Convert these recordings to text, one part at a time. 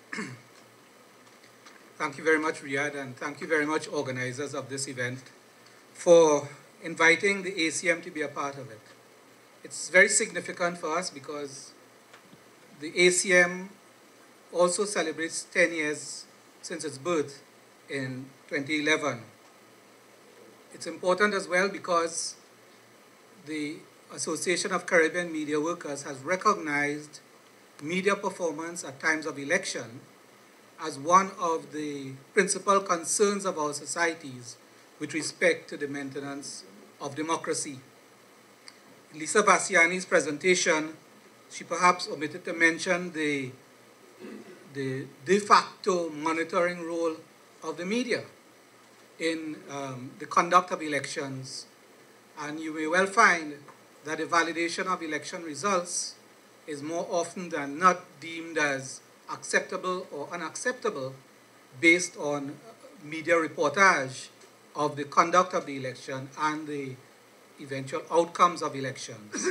Thank you very much, Riyad, and thank you very much, organizers of this event, for inviting the ACM to be a part of it. It's very significant for us because the ACM also celebrates 10 years since its birth in 2011. It's important as well because the Association of Caribbean Media Workers has recognized media performance at times of election as one of the principal concerns of our societies with respect to the maintenance of democracy. In Lisa Bassiani's presentation, she perhaps omitted to mention the de facto monitoring role of the media in the conduct of elections. And you may well find that the validation of election results is more often than not deemed as acceptable or unacceptable based on media reportage of the conduct of the election and the eventual outcomes of elections.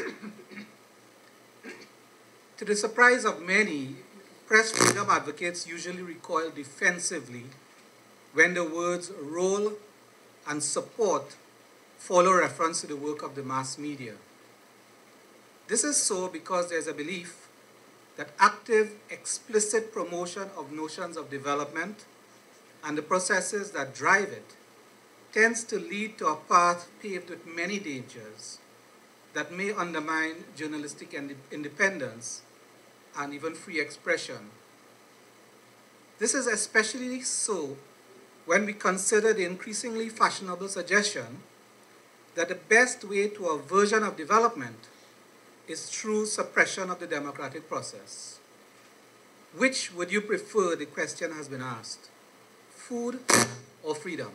To the surprise of many, press freedom advocates usually recoil defensively when the words role and support follow reference to the work of the mass media. This is so because there's a belief that active, explicit promotion of notions of development and the processes that drive it tends to lead to a path paved with many dangers that may undermine journalistic independence and even free expression. This is especially so when we consider the increasingly fashionable suggestion that the best way to a version of development is through suppression of the democratic process. Which would you prefer, the question has been asked, food or freedom?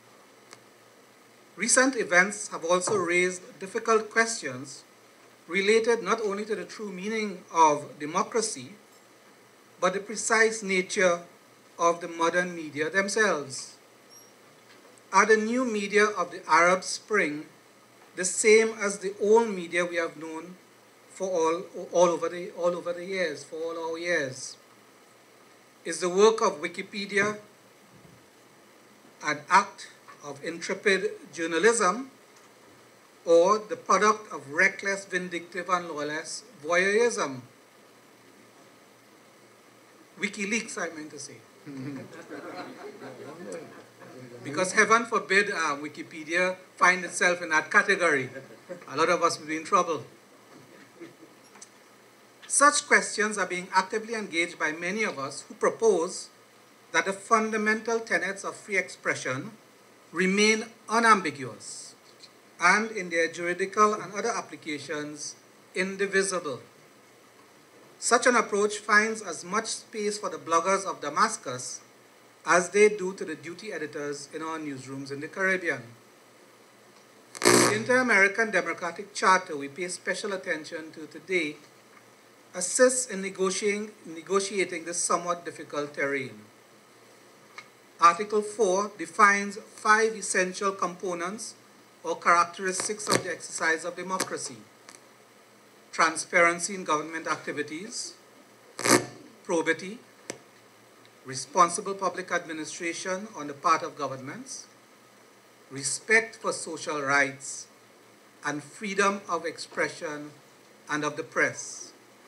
Recent events have also raised difficult questions related not only to the true meaning of democracy, but the precise nature of the modern media themselves. Are the new media of the Arab Spring the same as the old media we have known for all over the years, for all our years? Is the work of Wikipedia an act of intrepid journalism or the product of reckless, vindictive, and lawless voyeurism? WikiLeaks, I meant to say. Because heaven forbid Wikipedia find itself in that category. A lot of us will be in trouble. Such questions are being actively engaged by many of us who propose that the fundamental tenets of free expression remain unambiguous and in their juridical and other applications indivisible. Such an approach finds as much space for the bloggers of Damascus as they do to the duty editors in our newsrooms in the Caribbean. The Inter-American Democratic Charter we pay special attention to today assists in negotiating this somewhat difficult terrain. Article 4 defines 5 essential components or characteristics of the exercise of democracy: transparency in government activities, probity, responsible public administration on the part of governments, respect for social rights, and freedom of expression and of the press.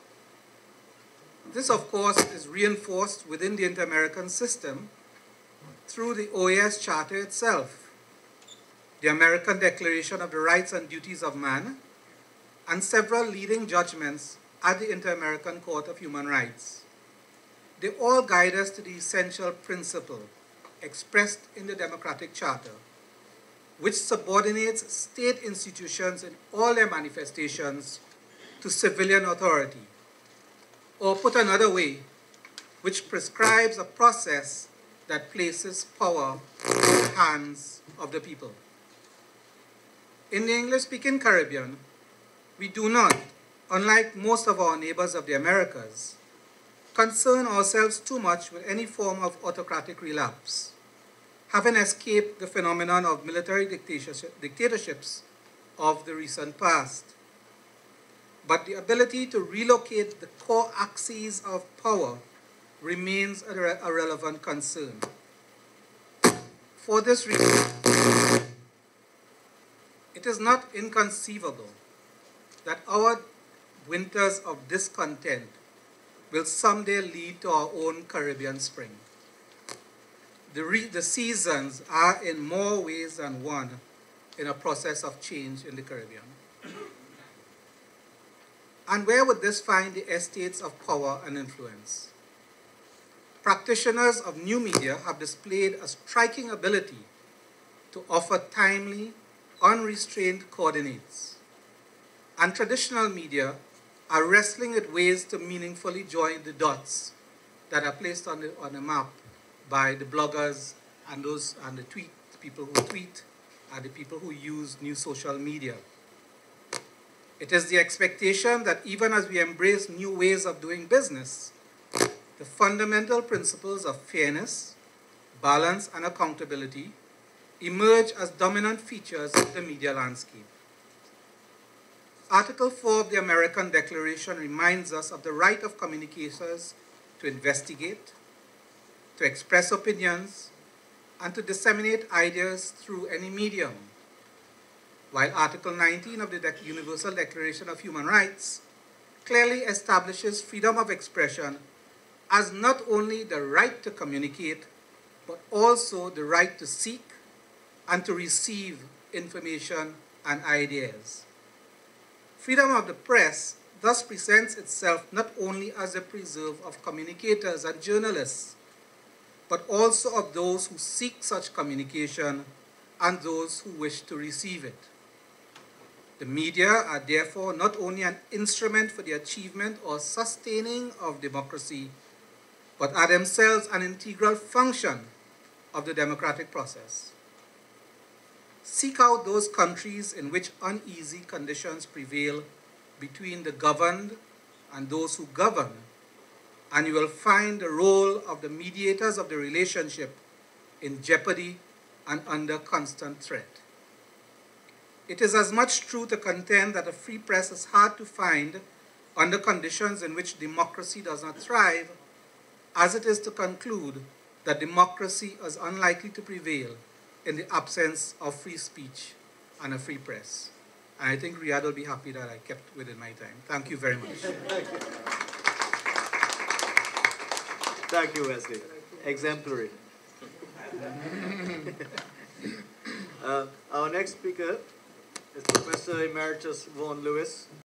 This, of course, is reinforced within the Inter-American system through the OAS Charter itself, the American Declaration of the Rights and Duties of Man, and several leading judgments at the Inter-American Court of Human Rights. They all guide us to the essential principle expressed in the Democratic Charter, which subordinates state institutions in all their manifestations to civilian authority. Or put another way, which prescribes a process that places power in the hands of the people. In the English-speaking Caribbean, we do not, unlike most of our neighbors of the Americas, concern ourselves too much with any form of autocratic relapse, having escaped the phenomenon of military dictatorships of the recent past. But the ability to relocate the core axes of power remains a relevant concern. For this reason, it is not inconceivable that our winters of discontent will someday lead to our own Caribbean spring. The seasons are in more ways than one in a process of change in the Caribbean. And where would this find the estates of power and influence? Practitioners of new media have displayed a striking ability to offer timely, unrestrained coordinates. And traditional media are wrestling with ways to meaningfully join the dots that are placed on the map by the bloggers and the people who tweet and the people who use new social media. It is the expectation that even as we embrace new ways of doing business, the fundamental principles of fairness, balance, and accountability emerge as dominant features of the media landscape. Article 4 of the American Declaration reminds us of the right of communicators to investigate, to express opinions, and to disseminate ideas through any medium, while Article 19 of the Universal Declaration of Human Rights clearly establishes freedom of expression as not only the right to communicate, but also the right to seek and to receive information and ideas. Freedom of the press thus presents itself not only as a preserve of communicators and journalists, but also of those who seek such communication and those who wish to receive it. The media are therefore not only an instrument for the achievement or sustaining of democracy, but are themselves an integral function of the democratic process. Seek out those countries in which uneasy conditions prevail between the governed and those who govern, and you will find the role of the mediators of the relationship in jeopardy and under constant threat. It is as much true to contend that a free press is hard to find under conditions in which democracy does not thrive, as it is to conclude that democracy is unlikely to prevail in the absence of free speech and a free press. And I think Riyadh will be happy that I kept within my time. Thank you very much. Thank you, Wesley. Exemplary. Our next speaker is Professor Emeritus Vaughan Lewis.